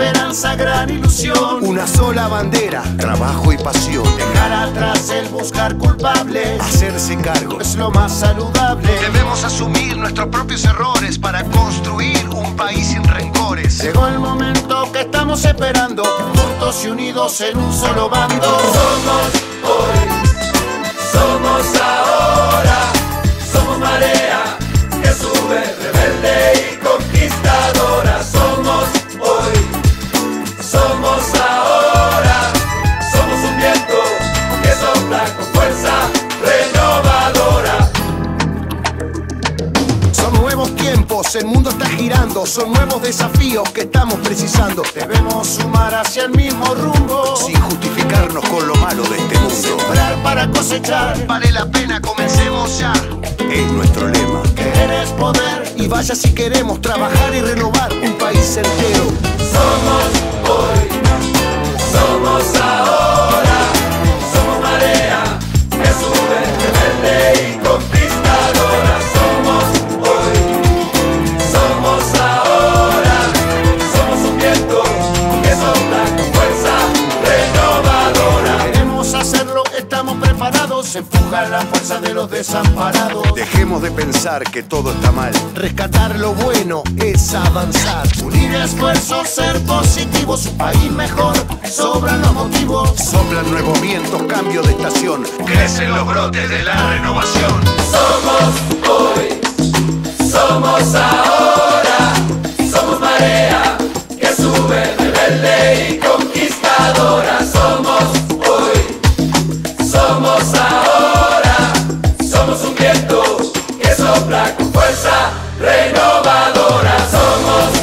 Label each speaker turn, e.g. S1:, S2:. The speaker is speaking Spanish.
S1: esperanza, gran ilusión.
S2: Una sola bandera, trabajo y pasión.
S1: Dejar atrás el buscar culpables,
S2: Hacerse cargo
S1: es lo más saludable.
S2: Debemos asumir nuestros propios errores para construir un país sin rencores.
S1: Llegó el momento que estamos esperando, juntos y unidos en un solo bando.
S3: Somos hoy, somos ahora, somos marea que sube, rebelde y conquistadora. Somos hoy, somos ahora, somos un viento que sopla con fuerza renovadora.
S2: Son nuevos tiempos, el mundo está girando. Son nuevos desafíos que estamos precisando.
S1: Debemos sumar hacia el mismo rumbo,
S2: Sin justificarnos con lo malo de este mundo.
S1: sembrar para cosechar.
S2: Vale la pena, comencemos ya. Es nuestro lema.
S1: Querer es poder,
S2: Y vaya si queremos trabajar y renovar un país entero.
S3: Somos hoy, somos ahora, somos marea que sube, rebelde y conquistadora. Somos hoy, somos ahora, somos un viento que sopla con fuerza renovadora.
S1: queremos hacerlo, estamos preparados. Empuja la fuerza de los desamparados.
S2: Dejemos de pensar que todo está mal. Rescatar lo bueno es avanzar.
S1: Unir esfuerzos, ser positivos, un país mejor, sobran los motivos.
S2: Soplan nuevos vientos, cambio de estación. Crecen los brotes de la renovación.
S3: Somos hoy, somos ahora, somos marea que sube, rebelde y conquistadora. Somos hoy, somos ahora, somos un viento que sopla con fuerza renovadora. Somos